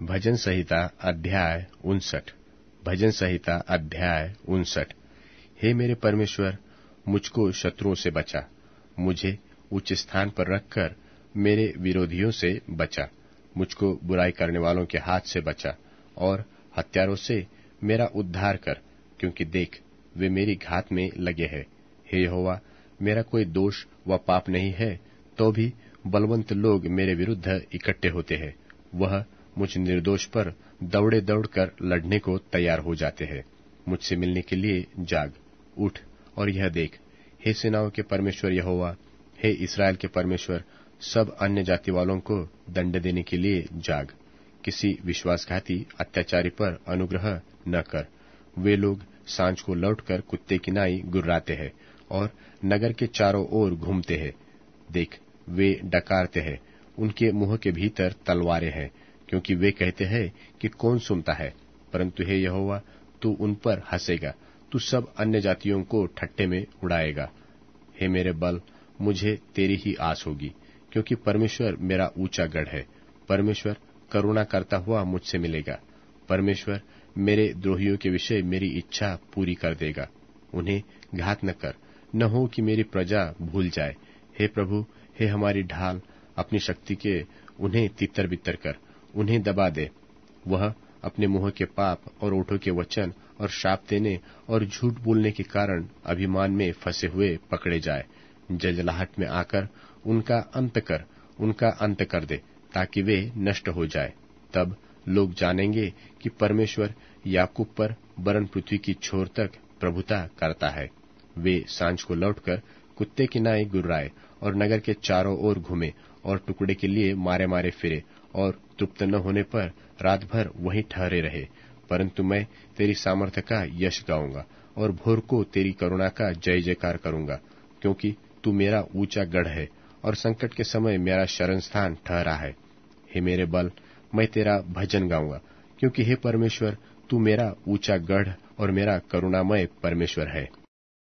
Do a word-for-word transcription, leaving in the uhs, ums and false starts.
भजन संहिता अध्याय उनसठ। भजन संहिता अध्याय उनसठ। हे मेरे परमेश्वर, मुझको शत्रुओं से बचा, मुझे उच्च स्थान पर रखकर मेरे विरोधियों से बचा। मुझको बुराई करने वालों के हाथ से बचा और हत्यारों से मेरा उद्धार कर, क्योंकि देख वे मेरी घात में लगे हैं। हे यहोवा, मेरा कोई दोष व पाप नहीं है, तो भी बलवंत लोग मेरे विरुद्ध इकट्ठे होते हैं। वह मुझ निर्दोष पर दौड़े दौड़कर लड़ने को तैयार हो जाते हैं। मुझसे मिलने के लिए जाग, उठ और यह देख। हे सेनाओं के परमेश्वर यहोवा, हे इस्राएल के परमेश्वर, सब अन्य जाति वालों को दंड देने के लिए जाग। किसी विश्वासघाती अत्याचारी पर अनुग्रह न कर। वे लोग सांझ को लौटकर कुत्ते की नाई गुर्राते हैं और नगर के चारों ओर घूमते हैं। देख, वे डकारते हैं, उनके मुंह के भीतर तलवारें हैं, क्योंकि वे कहते हैं कि कौन सुनता है। परंतु हे यहोवा, तू उन पर हंसेगा, तू सब अन्य जातियों को ठट्ठे में उड़ाएगा। हे मेरे बल, मुझे तेरी ही आस होगी, क्योंकि परमेश्वर मेरा ऊंचा गढ़ है। परमेश्वर करुणा करता हुआ मुझसे मिलेगा। परमेश्वर मेरे द्रोहियों के विषय मेरी इच्छा पूरी कर देगा। उन्हें घात न कर, न हो कि मेरी प्रजा भूल जाए। हे प्रभु, हे हमारी ढाल, अपनी शक्ति के उन्हें तितर बितर कर, उन्हें दबा दे। वह अपने मुंह के पाप और ओठों के वचन और शाप देने और झूठ बोलने के कारण अभिमान में फंसे हुए पकड़े जाए। जलजलाहट में आकर उनका अंत कर, उनका अंत कर दे, ताकि वे नष्ट हो जाए। तब लोग जानेंगे कि परमेश्वर याकूब पर वरन पृथ्वी की छोर तक प्रभुता करता है। वे सांझ को लौटकर कुत्ते की नाई गुर्राए और नगर के चारों ओर घूमे और टुकड़े के लिए मारे मारे फिरे और तृप्त न होने पर रात भर वहीं ठहरे रहे। परंतु मैं तेरी सामर्थ्य का यश गाऊंगा और भोर को तेरी करुणा का जय जयकार करूंगा, क्योंकि तू मेरा ऊंचा गढ़ है और संकट के समय मेरा शरण स्थान ठहरा है। हे मेरे बल, मैं तेरा भजन गाऊंगा, क्योंकि हे परमेश्वर, तू मेरा ऊंचा गढ़ और मेरा करुणामय परमेश्वर है।